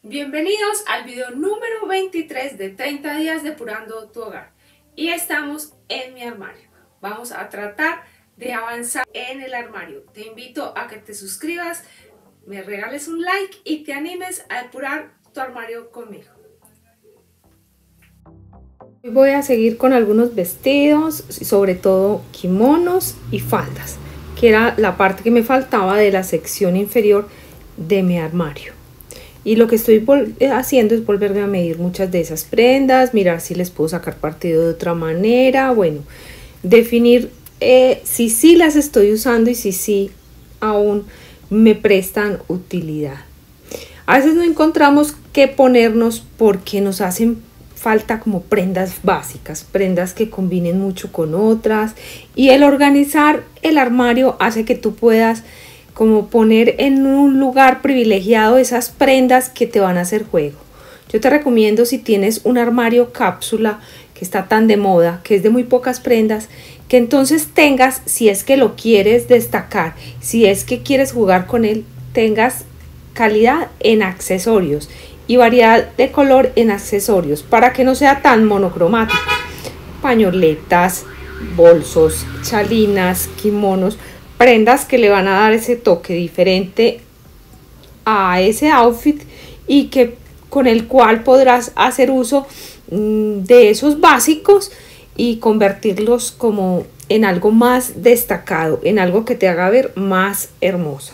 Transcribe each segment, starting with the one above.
Bienvenidos al video número 23 de 30 días depurando tu hogar. Y estamos en mi armario. Vamos a tratar de avanzar en el armario. Te invito a que te suscribas, me regales un like y te animes a depurar tu armario conmigo. Hoy voy a seguir con algunos vestidos, sobre todo kimonos y faldas, que era la parte que me faltaba de la sección inferior de mi armario. Y lo que estoy haciendo es volverme a medir muchas de esas prendas, mirar si les puedo sacar partido de otra manera, bueno, definir si sí las estoy usando y si sí aún me prestan utilidad. A veces no encontramos qué ponernos porque nos hacen falta como prendas básicas, prendas que combinen mucho con otras, y el organizar el armario hace que tú puedas como poner en un lugar privilegiado esas prendas que te van a hacer juego. Yo te recomiendo, si tienes un armario cápsula que está tan de moda, que es de muy pocas prendas, que entonces tengas, si es que lo quieres destacar, si es que quieres jugar con él, tengas calidad en accesorios y variedad de color en accesorios para que no sea tan monocromático. Pañoletas, bolsos, chalinas, kimonos, prendas que le van a dar ese toque diferente a ese outfit y que con el cual podrás hacer uso de esos básicos y convertirlos como en algo más destacado, en algo que te haga ver más hermosa.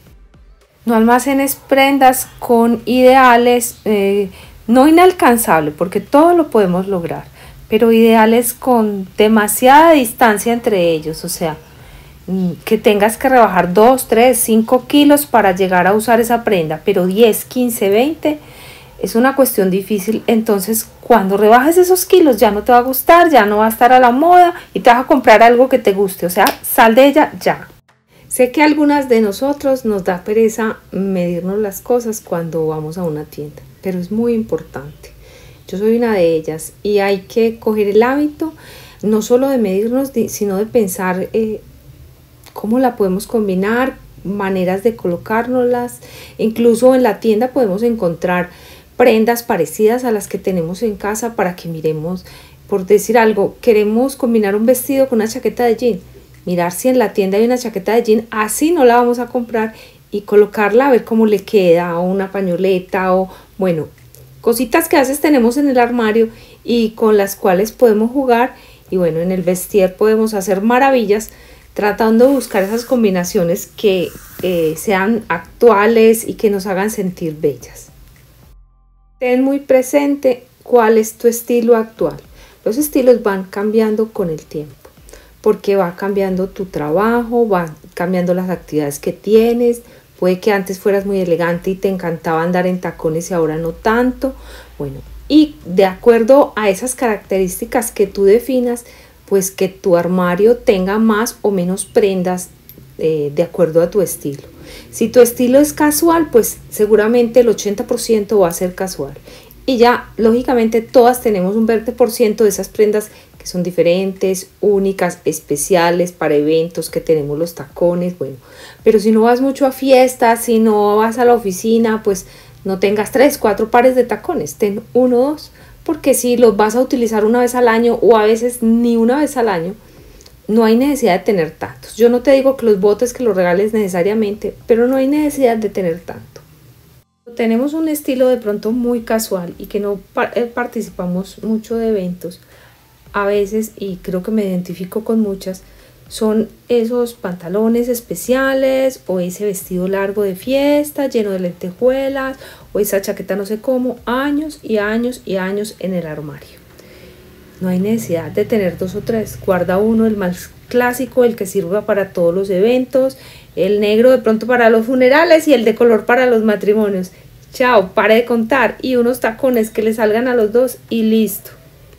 No almacenes prendas con ideales no inalcanzables, porque todo lo podemos lograr, pero ideales con demasiada distancia entre ellos, o sea, que tengas que rebajar 2, 3, 5 kilos para llegar a usar esa prenda, pero 10, 15, 20 es una cuestión difícil. Entonces cuando rebajes esos kilos ya no te va a gustar, ya no va a estar a la moda y te vas a comprar algo que te guste, o sea, sal de ella ya. Sé que a algunas de nosotros nos da pereza medirnos las cosas cuando vamos a una tienda, pero es muy importante. Yo soy una de ellas y hay que coger el hábito no solo de medirnos, sino de pensar cómo la podemos combinar, maneras de colocárnoslas. Incluso en la tienda podemos encontrar prendas parecidas a las que tenemos en casa para que miremos, por decir algo, queremos combinar un vestido con una chaqueta de jean, mirar si en la tienda hay una chaqueta de jean, así no la vamos a comprar, y colocarla a ver cómo le queda, o una pañoleta, o bueno, cositas que a veces tenemos en el armario y con las cuales podemos jugar. Y bueno, en el vestir podemos hacer maravillas tratando de buscar esas combinaciones que sean actuales y que nos hagan sentir bellas. Ten muy presente cuál es tu estilo actual. Los estilos van cambiando con el tiempo, porque va cambiando tu trabajo, van cambiando las actividades que tienes. Puede que antes fueras muy elegante y te encantaba andar en tacones y ahora no tanto. Bueno, y de acuerdo a esas características que tú definas, pues que tu armario tenga más o menos prendas de acuerdo a tu estilo. Si tu estilo es casual, pues seguramente el 80% va a ser casual. Y ya, lógicamente, todas tenemos un 20% de esas prendas que son diferentes, únicas, especiales para eventos, que tenemos los tacones, bueno. Pero si no vas mucho a fiestas, si no vas a la oficina, pues no tengas 3, 4 pares de tacones, ten 1 o 2. Porque si los vas a utilizar una vez al año o a veces ni una vez al año, no hay necesidad de tener tantos. Yo no te digo que los botes que los regales necesariamente, pero no hay necesidad de tener tanto. Tenemos un estilo de pronto muy casual y que no participamos mucho de eventos, a veces, y creo que me identifico con muchas, son esos pantalones especiales o ese vestido largo de fiesta lleno de lentejuelas o esa chaqueta no sé cómo, años y años y años en el armario. No hay necesidad de tener 2 o 3, guarda uno, el más clásico, el que sirva para todos los eventos, el negro de pronto para los funerales y el de color para los matrimonios. Chao, para de contar, y unos tacones que le salgan a los dos y listo.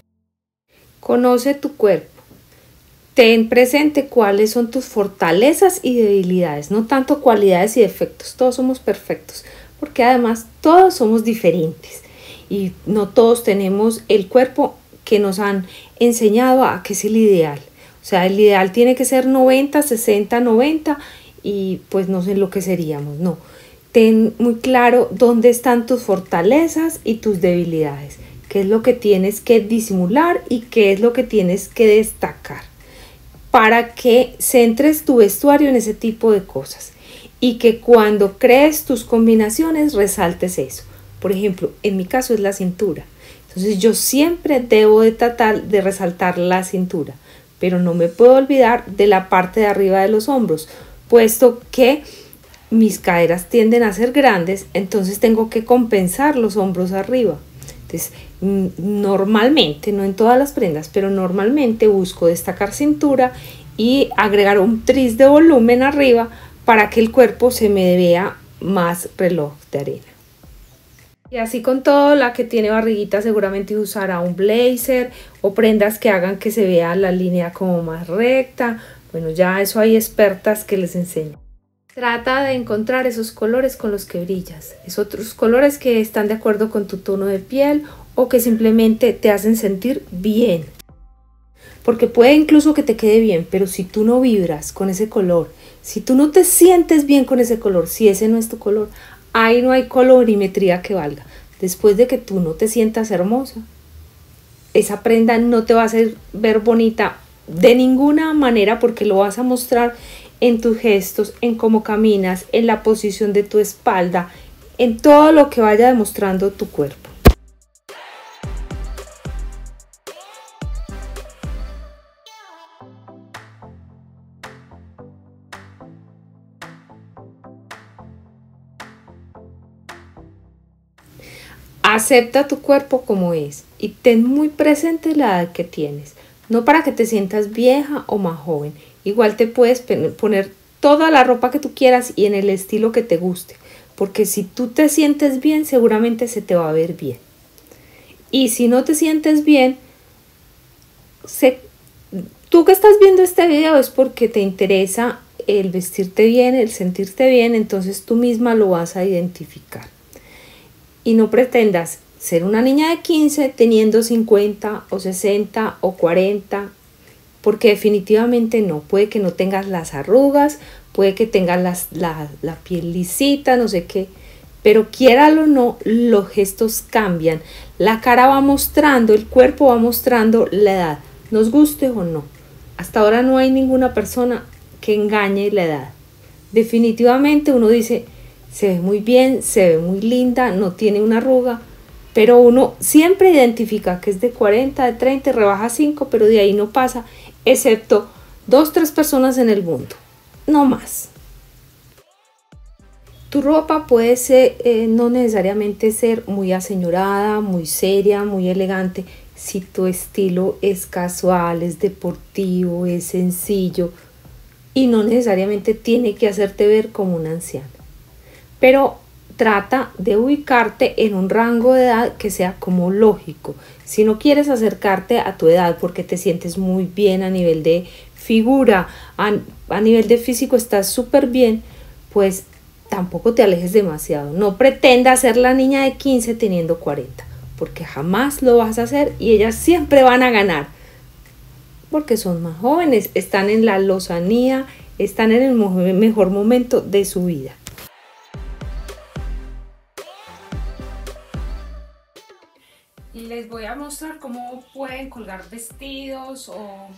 Conoce tu cuerpo. Ten presente cuáles son tus fortalezas y debilidades, no tanto cualidades y defectos. Todos somos perfectos, porque además todos somos diferentes y no todos tenemos el cuerpo que nos han enseñado a que es el ideal. O sea, el ideal tiene que ser 90, 60, 90 y pues no sé lo que seríamos, no. ten muy claro dónde están tus fortalezas y tus debilidades, qué es lo que tienes que disimular y qué es lo que tienes que destacar, para que centres tu vestuario en ese tipo de cosas y que cuando crees tus combinaciones resaltes eso. Por ejemplo, en mi caso es la cintura. Entonces yo siempre debo de tratar de resaltar la cintura, pero no me puedo olvidar de la parte de arriba de los hombros, puesto que mis caderas tienden a ser grandes, entonces tengo que compensar los hombros arriba. Entonces, normalmente, no en todas las prendas, pero normalmente busco destacar cintura y agregar un tris de volumen arriba para que el cuerpo se me vea más reloj de arena. Y así con todo, la que tiene barriguita seguramente usará un blazer o prendas que hagan que se vea la línea como más recta. Bueno, ya eso hay expertas que les enseñan. Trata de encontrar esos colores con los que brillas, esos otros colores que están de acuerdo con tu tono de piel o que simplemente te hacen sentir bien. Porque puede incluso que te quede bien, pero si tú no vibras con ese color, si tú no te sientes bien con ese color, si ese no es tu color, ahí no hay colorimetría que valga. Después de que tú no te sientas hermosa, esa prenda no te va a hacer ver bonita de ninguna manera, porque lo vas a mostrar en tus gestos, en cómo caminas, en la posición de tu espalda, en todo lo que vaya demostrando tu cuerpo. Acepta tu cuerpo como es y ten muy presente la edad que tienes, no para que te sientas vieja o más joven. Igual te puedes poner toda la ropa que tú quieras y en el estilo que te guste, porque si tú te sientes bien, seguramente se te va a ver bien. Y si no te sientes bien, tú que estás viendo este video es porque te interesa el vestirte bien, el sentirte bien, entonces tú misma lo vas a identificar. Y no pretendas ser una niña de 15 teniendo 50 o 60 o 40, porque definitivamente no. Puede que no tengas las arrugas, puede que tengas la piel lisita, no sé qué, pero quiéralo o no, los gestos cambian. La cara va mostrando, el cuerpo va mostrando la edad, nos guste o no. Hasta ahora no hay ninguna persona que engañe la edad. Definitivamente uno dice, se ve muy bien, se ve muy linda, no tiene una arruga, pero uno siempre identifica que es de 40, de 30, rebaja 5, pero de ahí no pasa, excepto 2 o 3 personas en el mundo, no más. Tu ropa puede ser, no necesariamente ser muy aseñorada, muy seria, muy elegante. Si tu estilo es casual, es deportivo, es sencillo y no necesariamente tiene que hacerte ver como una anciana. Pero trata de ubicarte en un rango de edad que sea como lógico. Si no quieres acercarte a tu edad porque te sientes muy bien a nivel de figura, a nivel de físico estás súper bien, pues tampoco te alejes demasiado. No pretendas ser la niña de 15 teniendo 40, porque jamás lo vas a hacer y ellas siempre van a ganar. Porque son más jóvenes, están en la lozanía, están en el mejor momento de su vida. Les voy a mostrar cómo pueden colgar vestidos o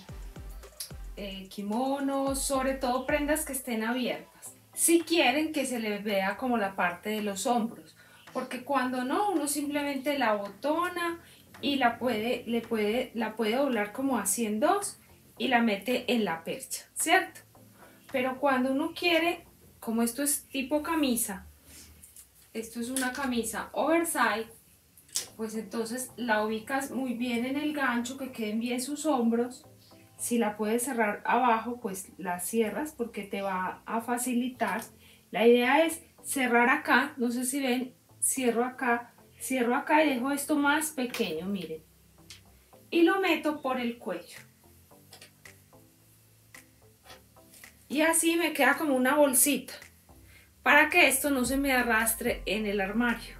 kimonos, sobre todo prendas que estén abiertas, si quieren que se les vea como la parte de los hombros, porque cuando no, uno simplemente la botona y la puede doblar como así en dos y la mete en la percha, ¿cierto? Pero cuando uno quiere, como esto es tipo camisa, esto es una camisa oversize, pues entonces la ubicas muy bien en el gancho, que queden bien sus hombros. Si la puedes cerrar abajo, pues la cierras porque te va a facilitar. La idea es cerrar acá, no sé si ven, cierro acá y dejo esto más pequeño, miren. Y lo meto por el cuello. Y así me queda como una bolsita, para que esto no se me arrastre en el armario.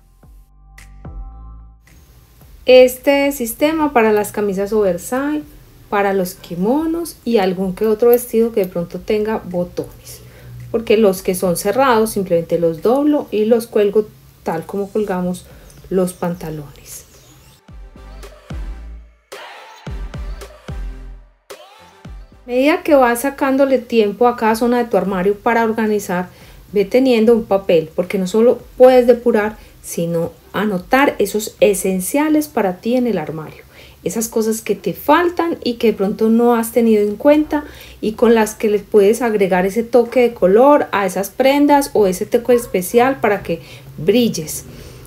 Este sistema para las camisas oversize, para los kimonos y algún que otro vestido que de pronto tenga botones. porque los que son cerrados simplemente los doblo y los cuelgo tal como colgamos los pantalones. A medida que vas sacándole tiempo a cada zona de tu armario para organizar, ve teniendo un papel, porque no solo puedes depurar, sino anotar esos esenciales para ti en el armario. Esas cosas que te faltan y que de pronto no has tenido en cuenta y con las que les puedes agregar ese toque de color a esas prendas o ese toque especial para que brilles.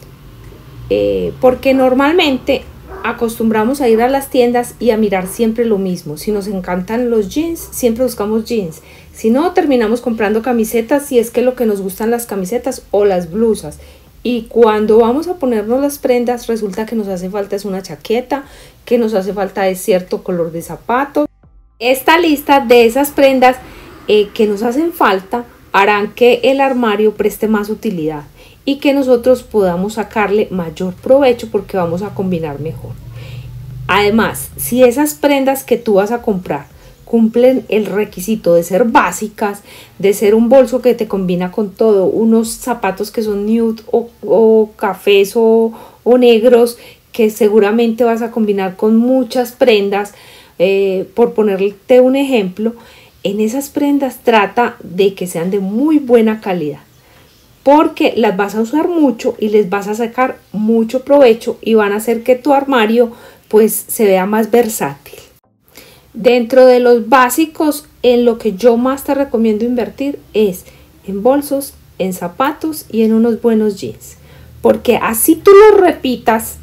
Porque normalmente acostumbramos a ir a las tiendas y a mirar siempre lo mismo. Si nos encantan los jeans, siempre buscamos jeans. Si no, terminamos comprando camisetas si es que lo que nos gustan las camisetas o las blusas. Y cuando vamos a ponernos las prendas, resulta que nos hace falta es una chaqueta, que nos hace falta es cierto color de zapatos. Esta lista de esas prendas que nos hacen falta harán que el armario preste más utilidad y que nosotros podamos sacarle mayor provecho porque vamos a combinar mejor. Además, si esas prendas que tú vas a comprar cumplen el requisito de ser básicas, de ser un bolso que te combina con todo, unos zapatos que son nude o cafés o negros, que seguramente vas a combinar con muchas prendas, por ponerte un ejemplo, en esas prendas trata de que sean de muy buena calidad, porque las vas a usar mucho y les vas a sacar mucho provecho y van a hacer que tu armario pues se vea más versátil. Dentro de los básicos, en lo que yo más te recomiendo invertir es en bolsos, en zapatos y en unos buenos jeans, porque así tú los repitas,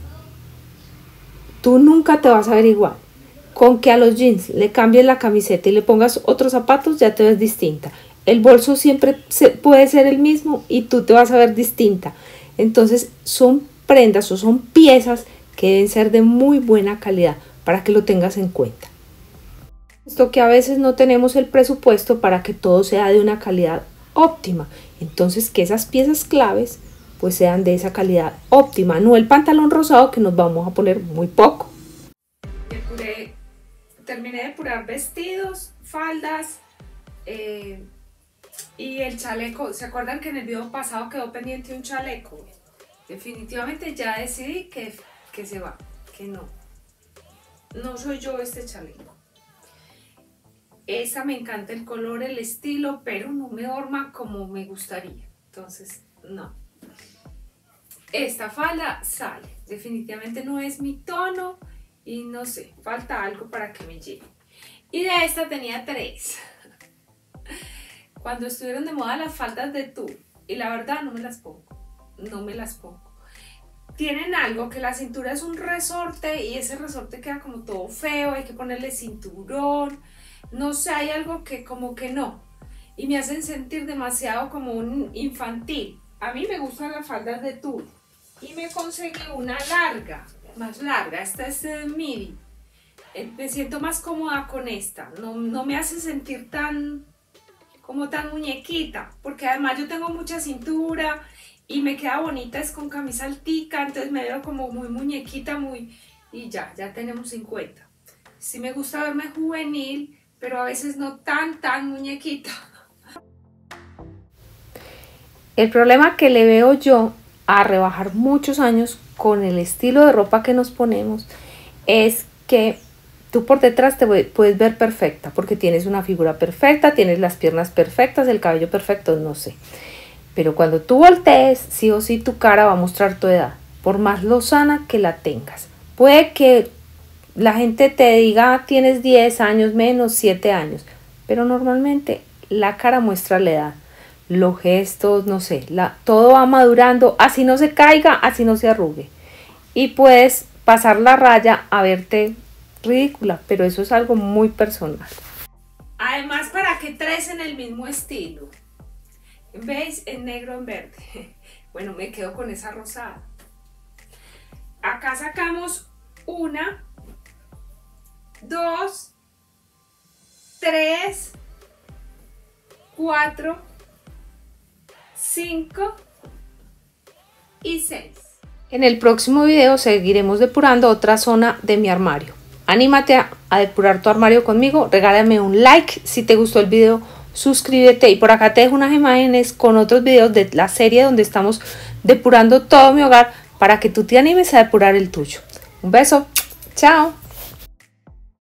tú nunca te vas a ver igual. Con que a los jeans le cambies la camiseta y le pongas otros zapatos, ya te ves distinta. El bolso siempre puede ser el mismo y tú te vas a ver distinta. Entonces son prendas o son piezas que deben ser de muy buena calidad para que lo tengas en cuenta. Esto que a veces no tenemos el presupuesto para que todo sea de una calidad óptima. Entonces que esas piezas claves pues sean de esa calidad óptima, no el pantalón rosado que nos vamos a poner muy poco. Terminé de depurar vestidos, faldas y el chaleco. ¿Se acuerdan que en el video pasado quedó pendiente un chaleco? Definitivamente ya decidí que se va, que no soy yo este chaleco. Esa me encanta el color, el estilo, pero no me forma como me gustaría, entonces no. Esta falda sale, definitivamente no es mi tono y no sé, falta algo para que me llegue. Y de esta tenía 3. Cuando estuvieron de moda las faldas de tul, y la verdad no me las pongo. Tienen algo que la cintura es un resorte y ese resorte queda como todo feo, hay que ponerle cinturón. No sé, hay algo que como que no. Y me hacen sentir demasiado como un infantil. A mí me gustan las faldas de tul. Y me conseguí una más larga. Esta es midi. Me siento más cómoda con esta. No me hace sentir tan muñequita. Porque además yo tengo mucha cintura y me queda bonita, es con camisa altica. Entonces me veo como muy muñequita, y ya tenemos 50. Sí me gusta verme juvenil, pero a veces no tan muñequita. El problema que le veo yo a rebajar muchos años con el estilo de ropa que nos ponemos es que tú por detrás te puedes ver perfecta, porque tienes una figura perfecta, tienes las piernas perfectas, el cabello perfecto, no sé. Pero cuando tú voltees, sí o sí tu cara va a mostrar tu edad, por más lozana que la tengas. Puede que la gente te diga tienes 10 años menos, 7 años, pero normalmente la cara muestra la edad, los gestos, no sé, todo va madurando, así no se caiga, así no se arrugue. Y puedes pasar la raya a verte ridícula, pero eso es algo muy personal. Además, para que 3 en el mismo estilo, ¿veis? En negro, en verde. Bueno, me quedo con esa rosada. Acá sacamos 1, 2, 3, 4, 5 y 6. En el próximo video seguiremos depurando otra zona de mi armario. Anímate a depurar tu armario conmigo, regálame un like si te gustó el video, suscríbete y por acá te dejo unas imágenes con otros videos de la serie donde estamos depurando todo mi hogar para que tú te animes a depurar el tuyo. Un beso, chao.